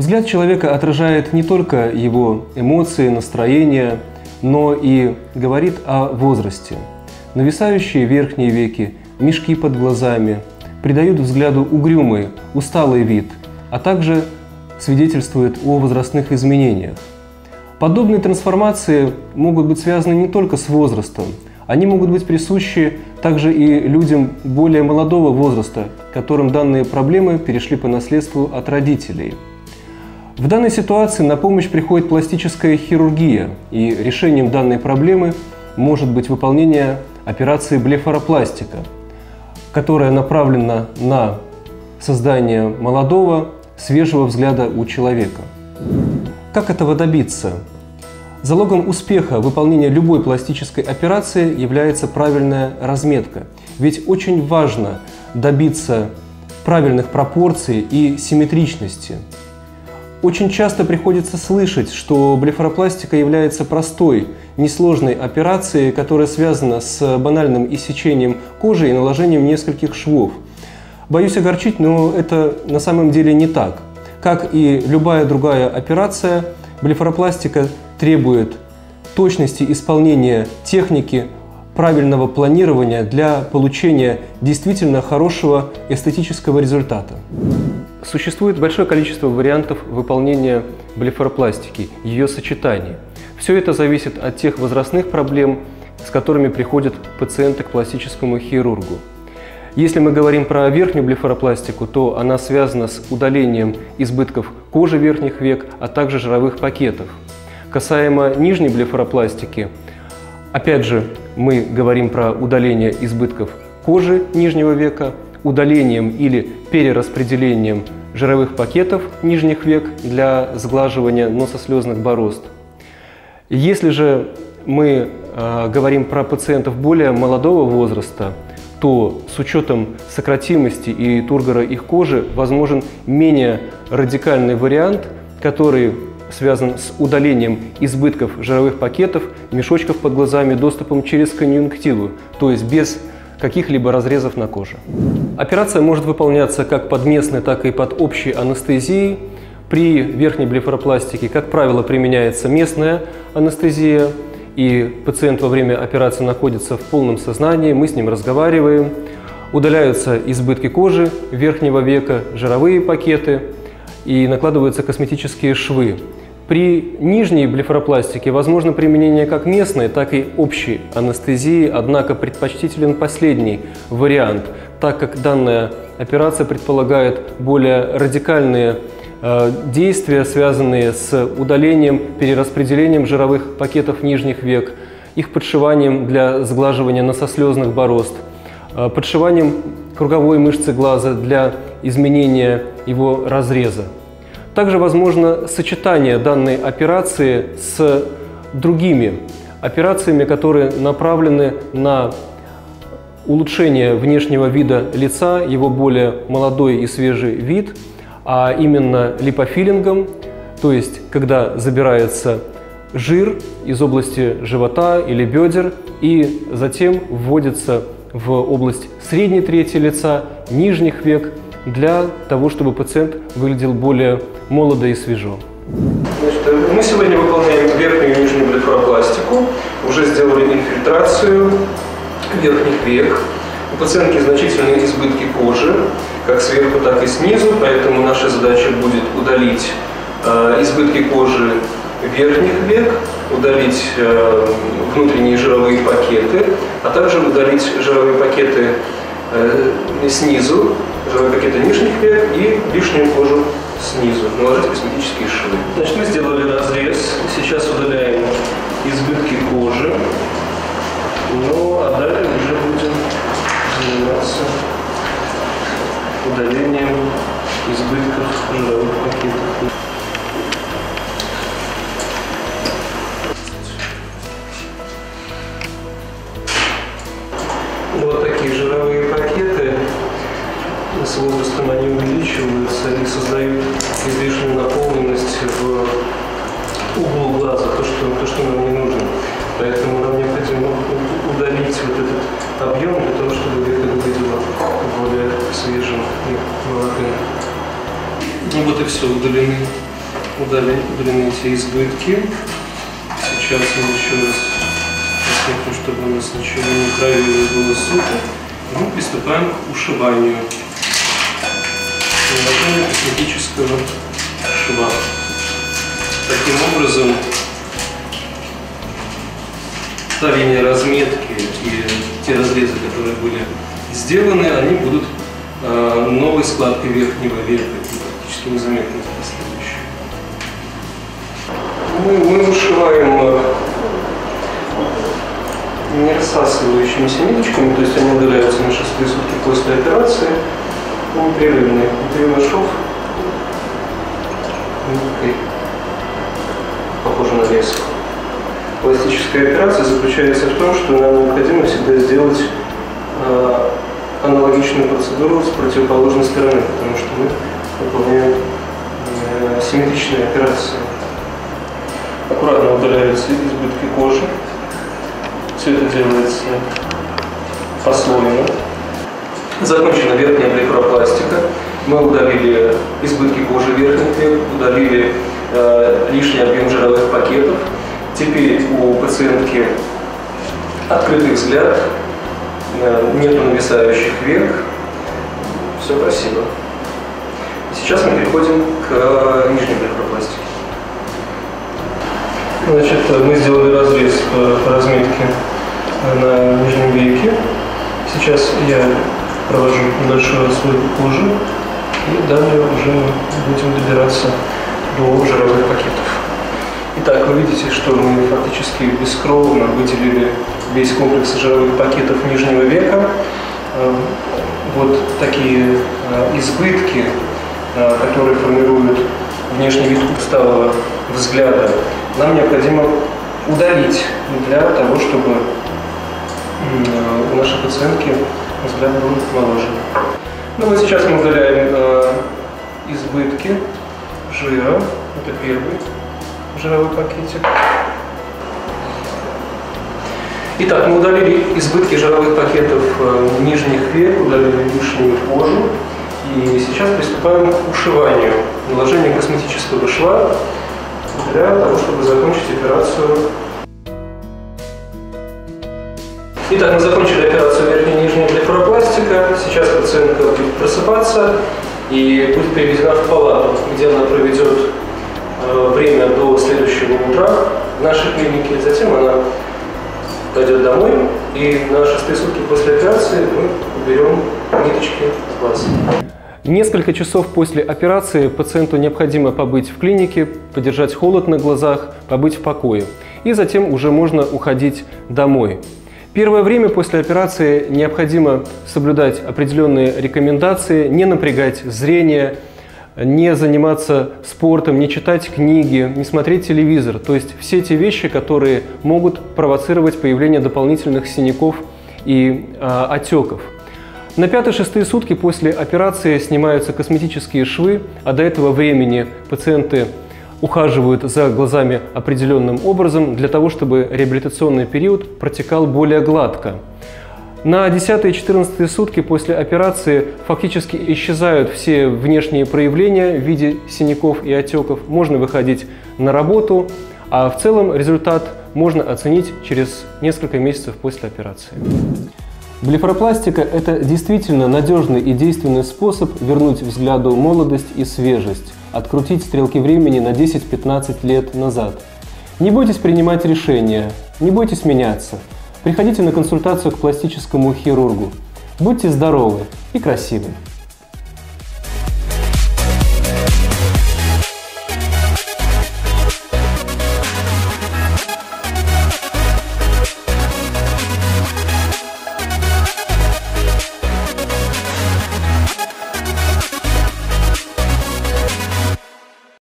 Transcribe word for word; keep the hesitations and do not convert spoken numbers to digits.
Взгляд человека отражает не только его эмоции, настроение, но и говорит о возрасте. Нависающие верхние веки, мешки под глазами придают взгляду угрюмый, усталый вид, а также свидетельствуют о возрастных изменениях. Подобные трансформации могут быть связаны не только с возрастом, они могут быть присущи также и людям более молодого возраста, которым данные проблемы перешли по наследству от родителей. В данной ситуации на помощь приходит пластическая хирургия, и решением данной проблемы может быть выполнение операции блефаропластика, которая направлена на создание молодого, свежего взгляда у человека. Как этого добиться? Залогом успеха выполнения любой пластической операции является правильная разметка. Ведь очень важно добиться правильных пропорций и симметричности. Очень часто приходится слышать, что блефаропластика является простой, несложной операцией, которая связана с банальным иссечением кожи и наложением нескольких швов. Боюсь огорчить, но это на самом деле не так. Как и любая другая операция, блефаропластика требует точности исполнения техники, правильного планирования для получения действительно хорошего эстетического результата. Существует большое количество вариантов выполнения блефаропластики, ее сочетаний. Все это зависит от тех возрастных проблем, с которыми приходят пациенты к пластическому хирургу. Если мы говорим про верхнюю блефаропластику, то она связана с удалением избытков кожи верхних век, а также жировых пакетов. Касаемо нижней блефаропластики, опять же, мы говорим про удаление избытков кожи нижнего века, удалением или перераспределением жировых пакетов нижних век для сглаживания носослезных борозд. Если же мы э, говорим про пациентов более молодого возраста, то с учетом сократимости и тургора их кожи возможен менее радикальный вариант, который связан с удалением избытков жировых пакетов, мешочков под глазами, доступом через конъюнктиву, то есть без каких-либо разрезов на коже. Операция может выполняться как под местной, так и под общей анестезией. При верхней блефаропластике, как правило, применяется местная анестезия, и пациент во время операции находится в полном сознании, мы с ним разговариваем, удаляются избытки кожи верхнего века, жировые пакеты и накладываются косметические швы. При нижней блефаропластике возможно применение как местной, так и общей анестезии, однако предпочтителен последний вариант, так как данная операция предполагает более радикальные э, действия, связанные с удалением, перераспределением жировых пакетов нижних век, их подшиванием для сглаживания носослезных борозд, э, подшиванием круговой мышцы глаза для изменения его разреза. Также возможно сочетание данной операции с другими операциями, которые направлены на улучшение внешнего вида лица, его более молодой и свежий вид, а именно липофилингом, то есть когда забирается жир из области живота или бедер и затем вводится в область средней трети лица, нижних век, для того, чтобы пациент выглядел более молодо и свежо. Значит, мы сегодня выполняем верхнюю и нижнюю блефаропластику, уже сделали инфильтрацию верхних век. У пациентки значительные избытки кожи, как сверху, так и снизу, поэтому наша задача будет удалить э, избытки кожи верхних век, удалить э, внутренние жировые пакеты, а также удалить жировые пакеты э, снизу, жировые пакеты нижних век и лишнюю кожу снизу, наложить косметические швы. Значит, мы сделали разрез, сейчас удаляем избытки кожи, ну а далее уже будем заниматься удалением избытков жировых пакетов. Вот такие жировые пакеты, с возрастом они увеличиваются и создают излишнюю наполненность в углу глаза, то, что, то, что нам не нужно. Поэтому нам необходимо удалить вот этот объем для того, чтобы века выглядело более свежим и молодым. Ну вот и все, удалены удалены эти избытки. Сейчас мы еще раз посмотрим, чтобы у нас ничего не кровило, было сухо. И мы приступаем к ушиванию. Наложение косметического шва. Таким образом, та линия разметки и те разрезы, которые были сделаны, они будут э, новой складкой верхнего века, практически незаметны последующие. Мы, мы ушиваем не рассасывающимися ниточками, то есть они удаляются на шестые сутки после операции. Непрерывный, непрерывный шов, похоже на леску. Пластическая операция заключается в том, что нам необходимо всегда сделать э, аналогичную процедуру с противоположной стороны, потому что мы выполняем э, симметричные операции. Аккуратно удаляются избытки кожи. Все это делается послойно. Закончена верхняя блефаропластика. Мы удалили избытки кожи верхних век, удалили э, лишний объем жировых пакетов. Теперь у пациентки открытый взгляд, э, нету нависающих век. Все красиво. Сейчас мы переходим к э, нижней блефаропластике. Значит, мы сделали разрез по, по разметке на нижнем веке. Сейчас я провожу небольшую отслойку кожи, и далее уже мы будем добираться до жировых пакетов. Итак, вы видите, что мы фактически бескровно выделили весь комплекс жировых пакетов нижнего века. Вот такие избытки, которые формируют внешний вид усталого взгляда, нам необходимо удалить для того, чтобы у нашей пациентки взгляд был моложе. Ну вот сейчас мы удаляем э, избытки жира. Это первый жировой пакетик. Итак, мы удалили избытки жировых пакетов э, нижних век, удалили лишнюю кожу. И сейчас приступаем к ушиванию, наложению косметического шва для того, чтобы закончить операцию. Итак, мы закончили операцию верхняя и нижняя блефаропластика. Сейчас пациентка будет просыпаться и будет переведена в палату, где она проведет э, время до следующего утра в нашей клинике. Затем она пойдет домой, и на шестые сутки после операции мы уберем ниточки с глаз. Несколько часов после операции пациенту необходимо побыть в клинике, подержать холод на глазах, побыть в покое. И затем уже можно уходить домой. Первое время после операции необходимо соблюдать определенные рекомендации, не напрягать зрение, не заниматься спортом, не читать книги, не смотреть телевизор. То есть все те вещи, которые могут провоцировать появление дополнительных синяков и э, отеков. На пятые-шестые сутки после операции снимаются косметические швы, а до этого времени пациенты ухаживают за глазами определенным образом для того, чтобы реабилитационный период протекал более гладко. На десятые-четырнадцатые сутки после операции фактически исчезают все внешние проявления в виде синяков и отеков. Можно выходить на работу, а в целом результат можно оценить через несколько месяцев после операции. Блефаропластика – это действительно надежный и действенный способ вернуть взгляду молодость и свежесть, открутить стрелки времени на десять-пятнадцать лет назад. Не бойтесь принимать решения, не бойтесь меняться. Приходите на консультацию к пластическому хирургу. Будьте здоровы и красивы!